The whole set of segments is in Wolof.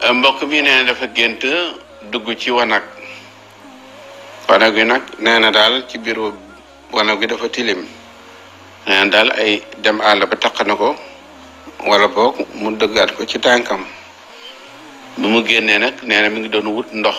mbokk mi nee na dafa gént dugg ci wanag wi nag nee na daal ci biir wanag wi dafa tilim nee na daal ay dem àll ba taq na ko wala boog mu dëggaat ko ci tànkam bu mu génnee nag nee na mi ngi doon wut ndox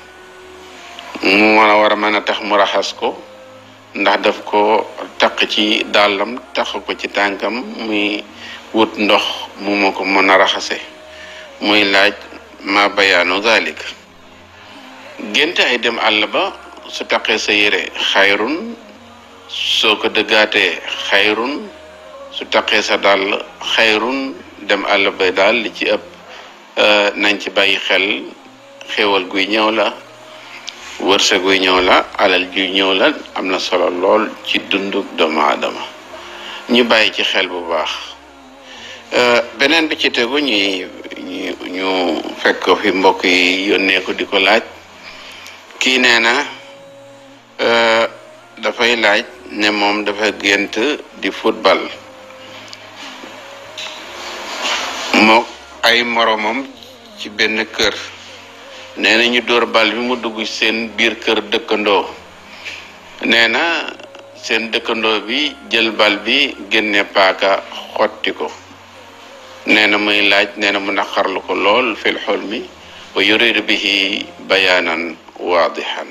mu war a mën a tax mu raxas ko ndax daf ko taq ci dàllam taq ko ci tànkam muy wut ndox mu ma ko mën a raxase muy laaj ma bayaanu zalik gént ay dem àll ba su taqee sa yére xayrun soo ko dëggaatee xayrun su taqee sa dàll xayrun dem àll ba daal li ci ëpp nañ ci bàyyi xel xéewal guy ñëw la wërsëg guy ñëw la alal juy ñëw la am na solo lool ci dundu doomu aadama ñu bàyyi ci xel bu baax beneen bi ci tegu ñu fekk ko fi mbokk yi yónnee ko di ko laaj kii nee na dafay laaj ne moom dafa gént di football mook ay moromam ci benn kër nee na ñu dóor bal bi mu dugg seen biir kër dëkkandoo nee na seen dëkkandoo bi jël bal bi génne paaka xotti ko nee na muy laaj nee na mu naqarlu ko lool fil xulmi wa yuridu bihi bayaanan waadixan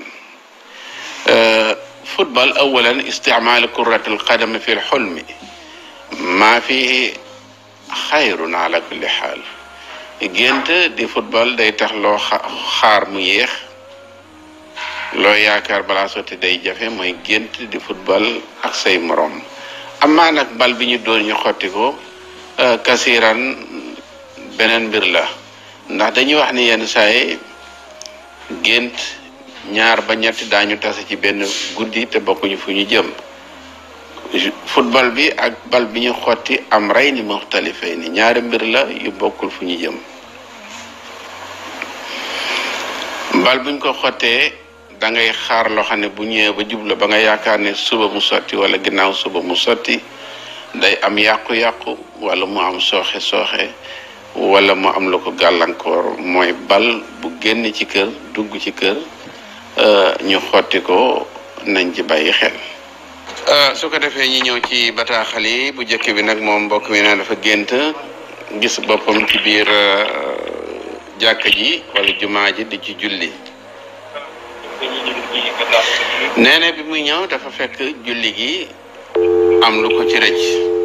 football awalan isticmaal kurrat alqadam fi lxulmi maa fi xayrun ala kulli xaal gént di football day tax loo xaar mu yéex loo yaakaar balaa sotti day jafe mooy gént di football ak say morom amaa nag bal bi ñu dóor ñu xotti ko kasiran beneen mbir la ndax dañuy wax ni yenn saay gént ñaar ba ñetti daañu tase ci benn guddi te bokkuñu fu ñu jëm football bi ak bal bi ñu xotti am rey ni muxtalifay ni ñaari mbir la yu bokkul fu ñu jëm bal buñ ko xottee da ngay xaar loo xam ne bu ñëwee ba jubla ba nga yaakaar ne suba mu sotti wala ginnaaw suba mu sotti day am yàqu-yàqu wala mu am sooxe wala mu am lu ko gàllankoor mooy bal bu génn ci kër dugg ci kër ñu xotti ko nañ ci bàyyi xel su ko defee ñi ñëw ci bataaxal yi bu njëkk bi nag moom mbokk mi ne dafa gént gis boppam ci biir jàkka ji wala jumaa ji di ci julli nee na bi muy ñëw dafa fekk julli gi am lu ko ci rëcc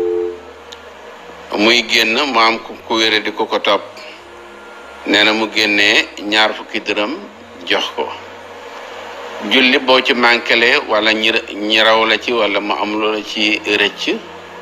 muy génn mu am ku wére di ko topp nee na mu génnee 20 dërëm jox ko julli boo ci manquele wala ñi raw la ci wala mu am loola ci rëcc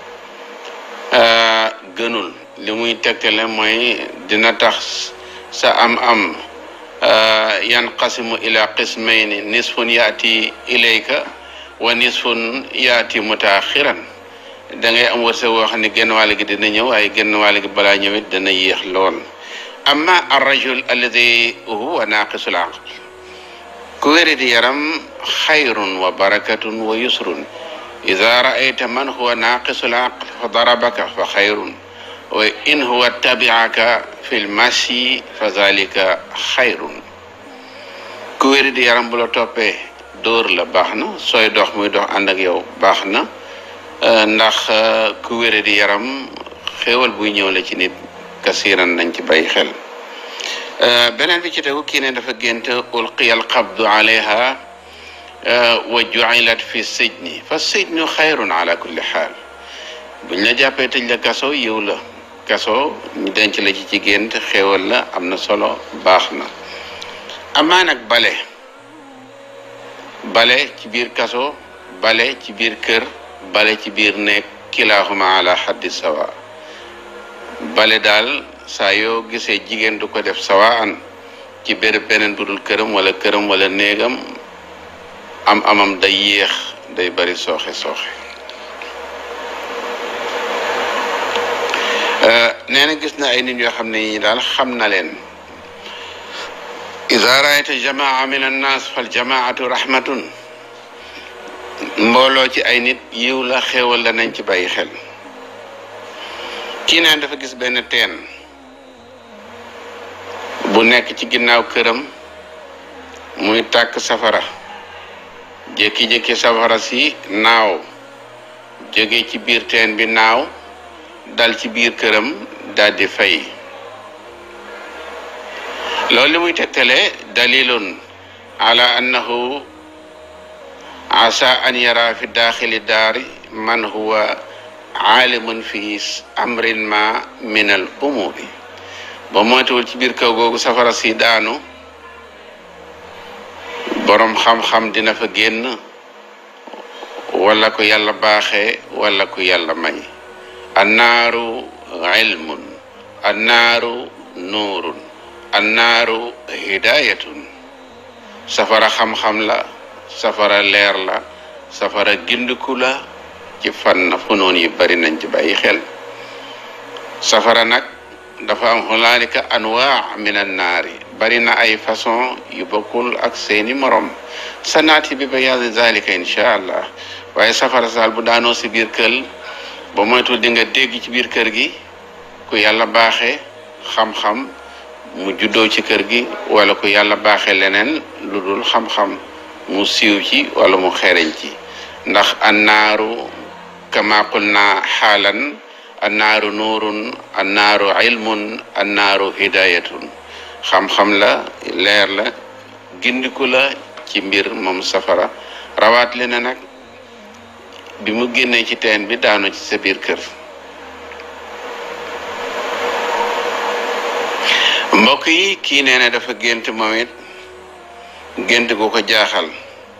gënul li muy tegtale mooy dina tax sa am yanqasimu ila qismayni nisfun yaati ilayka wa nisfun yaati mutaaxiran da ngay am wërsëg woo xam ne genn wàll gi dina ñëw waaye genn wàll gi balaa ñëwit dana yéex lool amma arrajul alladi huwa naaqisul aql ku wéri di yaram xayrun wa barakatun wa yusrun ida raayta man huwa naaqisul aql fa darabaka fa xayrun wa in huwa tabiaka fi lmasi fa zalika xayrun ku wéri di yaram bu la toppee dóor la baax na sooy dox muy dox ànd ak yow baax na ndax ku wéri di yaram xéewal buy ñëw la ci nit kasiran nañ ci bàyyi xel beneen bi ci tegu kii ne dafa gént ulqiya alqabdu alayha wa ju'ilat fi sijni fa sijnu xayrun ala kulli xaal buñ la jàppee tëj la kaso yiw la kaso ñu denc la ci gént xéewal la am na solo baax na amaa nag bale ci biir kaso bale ci biir kër bale ci biir nekk kilahuma ala xaddi sawa bale daal saa yoo gisee jigéen du ko def sawaan ci béréb beneen bu dul këram wala néegam amam day yéex day bari sooxe nee na gis na ay nit yoo xam ne ñi daal xam na leen ida raayta jamaa min annaas fal jamaatu rahmatun mbooloo ci ay nit yiw la xéewal la nañ ci bàyyi xel kii naan dafa gis benn teen bu nekk ci ginnaaw këram muy tàkk safara jékki-jékki safara si naaw jóge ci biir teen bi naaw dal ci biir këram daldi fay loolu li muy tegtale dalilun ala annahu asa an yara fi daaxili daari man huwa aalimun fi amrin ma min al umuri ba moytuwul ci biir kaw googu safara si daanu boroom xam-xam dina fa génn wala ko yàlla baaxee wala ko yàlla may annaaru ilmun annaaru nuurun annaaru hidayatun safara xam-xam la safara leer la safara gindiku la ci fànn funoon yi bari nañ ci bàyyi xel safara nag dafa am hunaalika anwaa min annaari bari na ay façon yu bokkul ak seeni morom sanaati bi bayaani zalika insha allah waaye safara saal bu daanoo si biir kër ba moytu di nga dégg ci biir kër gi ku yàlla baaxee xam-xam mu juddoo ci kër gi wala ku yàlla baaxee leneen lu dul xam-xam mu siiw ci wala mu xereñ ci ndax annaaru kama qulna xaalan annaaru nuurun annaaru ilmun annaaru hidayatun xam-xam la leer la gindiku la ci mbir moom safara rawaat le na nag bi mu génnee ci teen bi daanu ci sa biir kër mbokk yi kii nee na dafa gént moom it gént gu ko jaaxal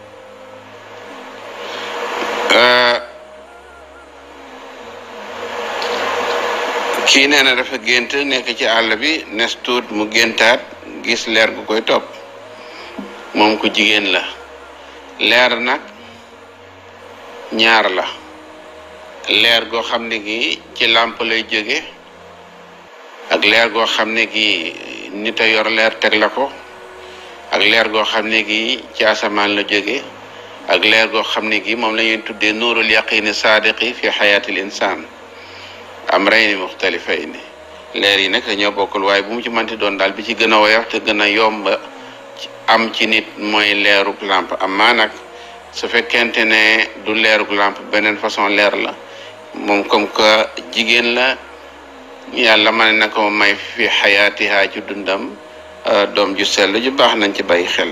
kii nee na dafa gént nekk ci àll bi nes tuut mu géntaat gis leer gu koy topp moom ku jigéen la leer nag ñaar la leer goo xam ne gi ci làmp lay jóge ak leer goo xam ne gi nit a yor leer teg la ko ak leer goo xam ne gi ci asamaan la jóge ak leer goo xam ne gi moom la ñuy tuddee nuurul yaqini saadiqi fi xayaatil insaan amrayni muxtalifayni leer yi nag dañoo bokkul waaye bu mu ci manti doon daal bi ci gën a woyof te gën a yomb am ci nit mooy leerug làmp amaa nag su fekkente ne du leerug làmp beneen façon leer la moom comme que jigéen la yàlla mën na ko may fi xayaatiha ci dundam doom ju sell ju baax nañ ci bàyyi xel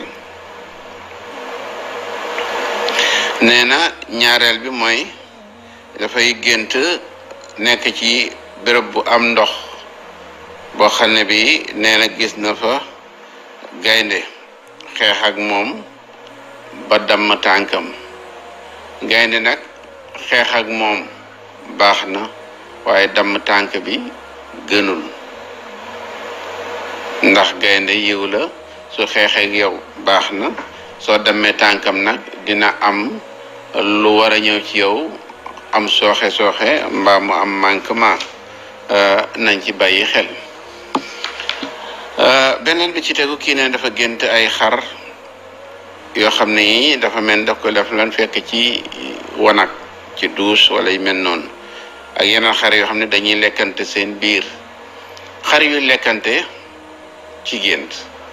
nee na ñaareel bi mooy dafay gént nekk ci béréb bu am ndox boo xam ne bi nee na gis na fa gaynde xeex ak moom ba damm tànkam gaynde nag xeex ak moom baax na waaye damm tànk bi gënul ndax gaynde yiw la su xeexeek yow baax na soo dammee tànkam nag dina am lu war a ñëw ci yow am sooxe mbaa mu am manquement nañ ci bàyyi xel beneen bi ci tegu kii ne dafa gént ay xar yoo xam ne yi dafa mel daf ko def lan fekk ci wanag ci douche wala yu mel noonu ak yeneen xar yoo xam ne dañuy lekkante seen biir xar yu lekkante ci gént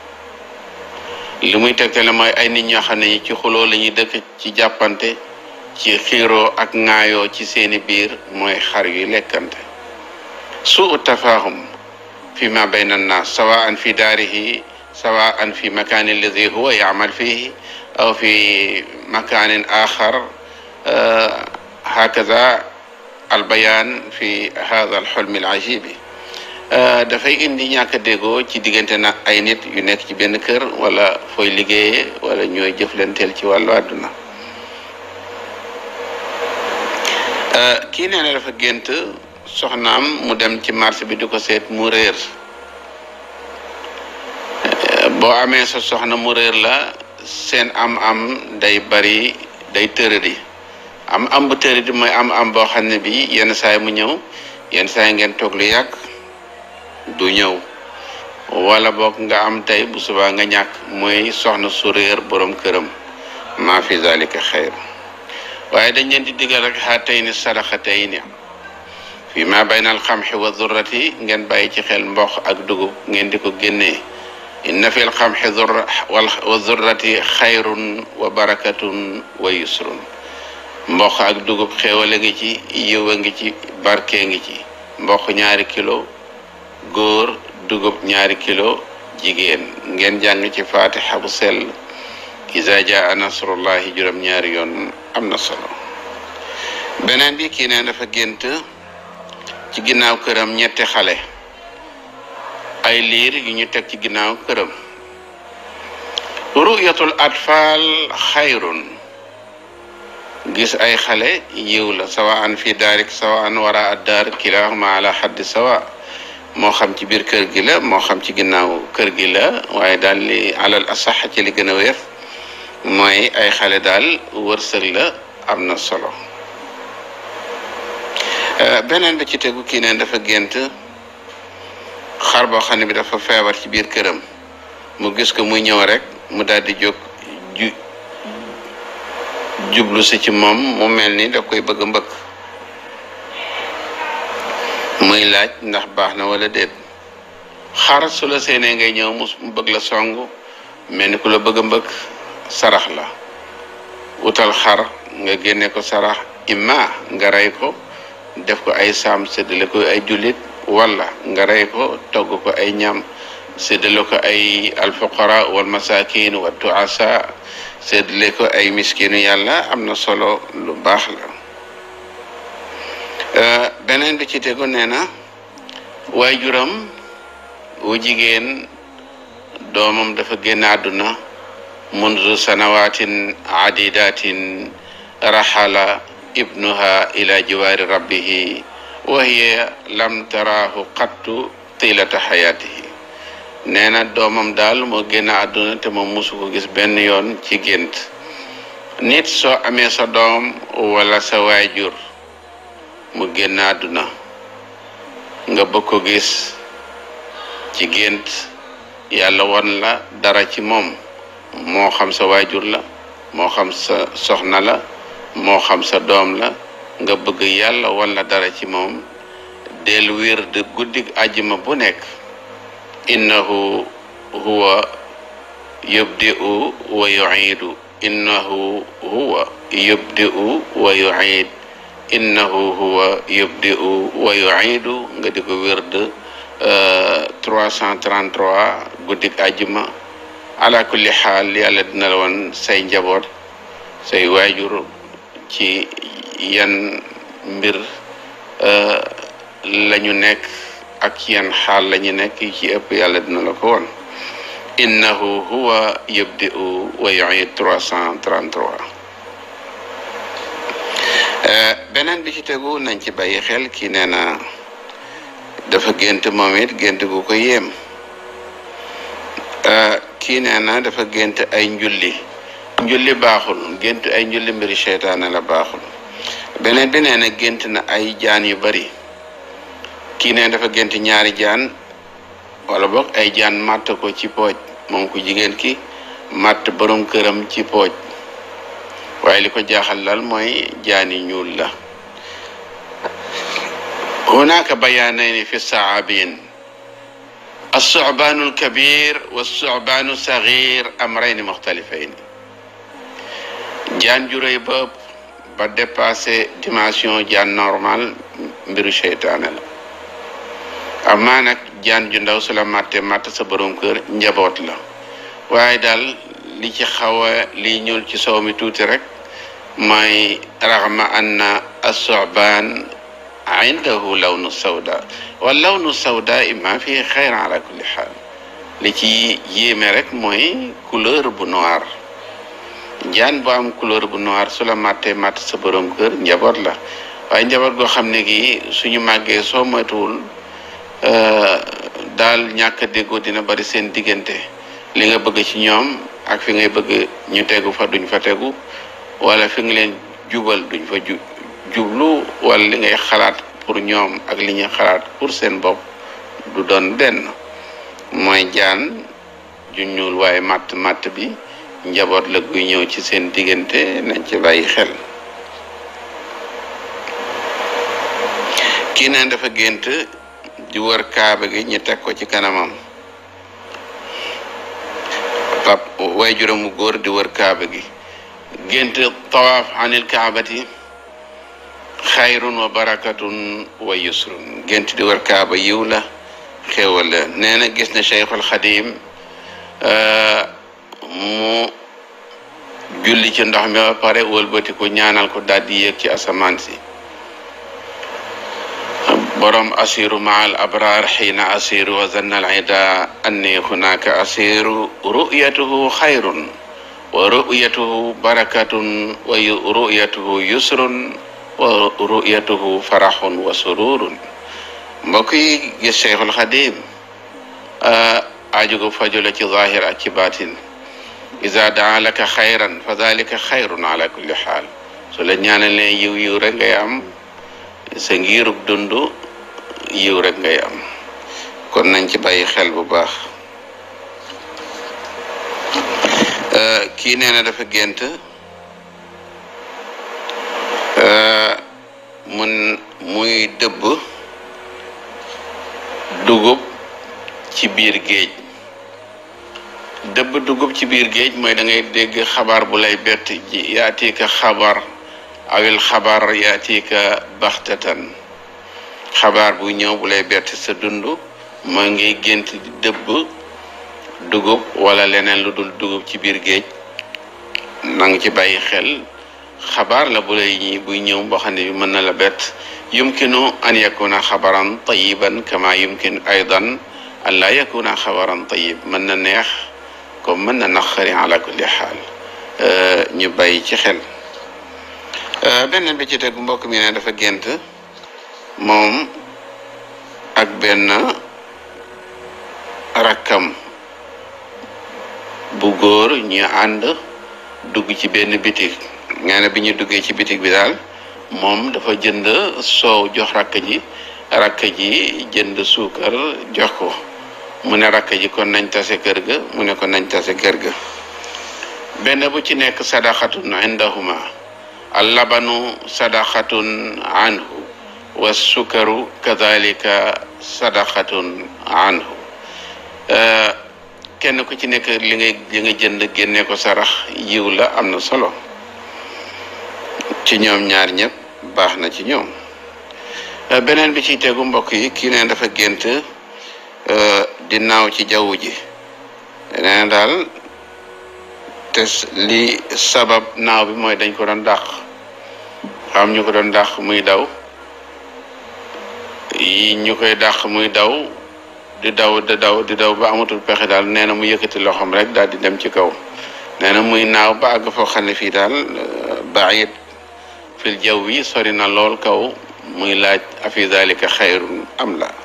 li muy tegtale mooy ay nit ñoo xam ne ñi ci xuloo la ñuy dëkk ci jàppante ci xiiroo ak ŋaayoo ci seeni biir mooy xar yu lekkante suu tafahum fi ma bayna annas sawaan fi daarihi sawaan fi makaani alladi huwa yaamal fihi aw fi makaanin axar hakaza albayaan fi hada alxulmi alajibi dafay indi ñàkk a déggoo ci diggante na ay nit yu nekk ci benn kër wala fooy liggéeyee wala ñooy jëflanteel ci wàllu àdduna kii nee na dafa gént soxnaam mu dem ci marché bi di ko seet mu réer boo amee sa soxna mu réer la seen am day bari day tëradi am bu tëradi mooy am boo xam ne bi yenn saay mu ñëw yenn saay ngeen toog lu yàgg du ñëw wala boog nga am tey bu subaa nga ñàkk mooy soxna su réer borom këram maa fi zalika xayr waaye dañ leen di digal rek haatayni sadaxatayni fi ma bayna alxamxi wa durrati ngeen bàyyi ci xel mboq ak dugub ngeen di ko génnee inna fi lxamxi wa zurrati xayrun wa barakatun wa yusrun mboq ak dugub xéewal a ngi ci yiw a ngi ci barke ngi ci mboq 2 kilo góor dugub 2 kilo jigéen ngeen jàng ci fatiha bu sell iza jaa nasrullahi juróom-ñaari yoon am na solo beneen bi kii ne dafa gént ci ginnaaw këram 3 xale ay liir yu ñu teg ci ginnaaw këram ru'yatul atfal xayrun gis ay xale yiw la sawaan fi daarik sawaan wara ad daar kilahuma ala xaddi sawa moo xam ci biir kër gi la moo xam ci ginnaaw kër gi la waaye daal li alal asax ci li gën a wér mooy ay xale daal wërsëg la am na solo beneen bi ci tegu kii neen dafa gént xar boo xam ne bi dafa feebar ci biir këram mu gis ko muy ñëw rek mu daal di jóg jublu si ci moom mu mel ni da koy bëgg mbëkk muy laaj ndax baax na wala déet xar su la seenee ngay ñëw mu bëgg la song mel ni ku la bëgg mbëkk sarax la wutal xar nga génne ko sarax imma nga rey ko def ko ay saam séddale ko ay jullit wala nga rey ko togg ko ay ñam séddale ko ay alfuqara wal masakin wa duasa séddale ko ay miskinu yàlla am na solo lu baax la beneen bi ci tegu nee na waajuram wu jigéen doomam dafa génn àdduna munzu sanawatin adidatin raxala ibnuha ila jiwaari rabbihi wa hiya lam taraahu qattu tilata xayaatihi nee na doomam daal moo génn àdduna te moom musu ko gis benn yoon ci gént nit soo amee sa doom wala sa waajur mu génn àdduna nga bëgg ko gis ci gént yàlla won la dara ci moom moo xam sa waajur la moo xam sa soxna la moo xam sa doom la nga bëgg yàlla won la dara ci moom del wird guddig àjjuma bu nekk innahu huwa yubdi'u wa yu'iidu innahu huwa yubdi'u wa yu'iid innahu huwa yubdi'u wa yu'iidu nga di ko wird 333 guddig àjjuma ala kulli xaal yàlla dina la woon say njaboot say waajur ci yan mbir lañu nekk ak yan xaal lañu nekk yi ci ëpp yàlla dina la ko woon innahu huwa yubdi'u wa yu'id 333 beneen bi ci tegu nañ ci bàyyi xel kii nee na dafa gént moom it gént gu ko yéem kii nee na dafa gént ay njulli baaxul gént ay njulli mbiri seytaane la baaxul beneen bi nee na gént na ay jaan yu bari kii nee dafa gént 2 jaan wala boog ay jaan màtt ko ci pooj moom ku jigéen ki màtt borom këram ci pooj waaye li ko jaaxal lal mooy jaan yi ñuul la hunaka bayaanayni fi saabin alsucbaanu alkabir walsucbaanu alsaxir amrayni muxtalifayni jaan ju rëy ba dépassé dimension jaan normal mbiru seytaane la amaa nag jaan ju ndaw su la màtte màtt sa borom kër njaboot la waaye daal li ci xaw a li ñuul ci soow mi tuuti rek mooy raxma anna alsucbaan indahu lawnu sawda wa lawnu sawda imma fi xayran ala kulli xaal li ci yéeme rek mooy couleur bu noir jaan bu am couleur bu noir su la màttee màtt sa borom kër njaboot la waaye njaboot goo xam ne gi suñu màggee soo moytuwul daal ñàkk a déggoo dina bari seen diggante li nga bëgg ci ñoom ak fi ngay bëgg ñu tegu fa duñ fa tegu wala fi nga leen jubal duñ fa jublu wala li ngay xalaat pour ñoom ak li ñuy xalaat pour seen bopp du doon benn mooy jaan ju ñuul waaye matt bi njaboot la guy ñëw ci seen diggante nañ ci bàyyi xel kii neen dafa gént di wër kaaba gi ñu teg ko ci kanamam pap way juróomu góor di wër kaaba gi gént tawaaf anil kaabati xayrun wa barakatun wa yusrun gént di wër kaaba yiw la xéewal la nee na gis na Cheikhul Xadim mu julli ci ndox mi ba pare wëlbati ko ñaanal ko daal di yéeg ci asamaan si borom asiru ma al abrar xiina asiru wa zanna al ida anni hunaka asiru ru'yatuhu xayrun wa ru'yatuhu barakatun wa ru'yatuhu yusrun wa ru'yatuhu faraxun wa sururun mbokk yi gis Cheikhul Xadim ajugo fajula ci zahir ak ci batin iza daa laka xayran fa dalika xayrun ala kulli xaal su la ñaanalee yiw rek ngay am sa ngirub dund yiw rek ngay am kon nañ ci bàyyi xel bu baax kii nee na dafa gént muy dëbb dugub ci biir géej dëbb dugub ci biir géej mooy da ngay dégg xabaar bu lay bett ji yaatika xabar awil xabar yaatika baxtatan xabaar bu ñëw bu lay bett sa dund mooy ngay gént di dëbb dugub wala leneen lu dul dugub ci biir géej nang ci bàyyi xel xabaar la bu lay buy ñëw boo xam ne bi mën na la bett yumkinu an yakuna xabaran tayiban kama yumkin aydan an la yakuna xabaran tayib mën na neex comme mën na naqari ala kulli xaal ñu bàyyi ci xel beneen bi ci tegu mbokk mi ne dafa gént moom ak benn rakkam bu góor ñu ànd dugg ci benn bitig nga ne bi ñu duggee ci bitig bi daal moom dafa jënd soow jox rakk ji jënd suukar jox ko mu ne rakk ji kon nañ tase kër ga mu ne ko nañ tase kër ga benn bu ci nekk sadaqatun indahuma allabanu sadaqatun anhu wa sukaru kadhalika sadaqatun anhu kenn ku ci nekk li nga jënd génne ko sarax yiw la am na solo ci ñoom ñaar ñëpp baax na ci ñoom beneen bi ciy tegu mbokk yi kii neen dafa gént di naaw ci jaww ji nee daal te li sabab naaw bi mooy dañ ko doon dàq xam ñu ko doon dàq muy daw yi ñu koy dàq muy daw di daw ba amatul pexe daal nee na mu yëkkati loxoom rek daal di dem ci kaw nee na muy naaw ba àgg foo xam ne fii daal baid fil jaww yi sori na lool kaw muy laaj afi dalika xayrun am la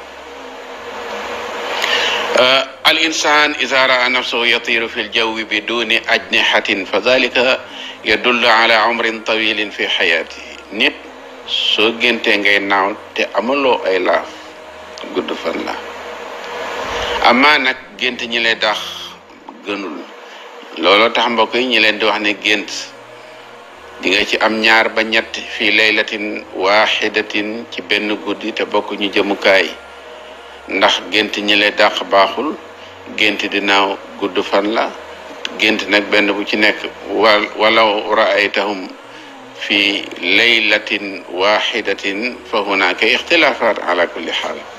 al insan iza raa nafsahu yatiru fi ljawwi biduni ajnihatin fa dalika yadullu ala umrin tawilin fi xayaatihi nit soo géntee ngay naaw te amaloo ay laaf gudd fan la amaa nag gént ñi lay dax gënul looloo tax mbokk yi ñi leen di wax ne gént di nga ci am ñaar ba ñett fii laylatin waxidatin ci benn guddi te bokk ñu jëmukaay ndax gént ñi lay dàq baaxul gént di naaw gudd fan la gént nag benn bu ci nekk walaw raaytahum fi laylatin waxidatin fa hunaka ixtilafat ala kulli xaal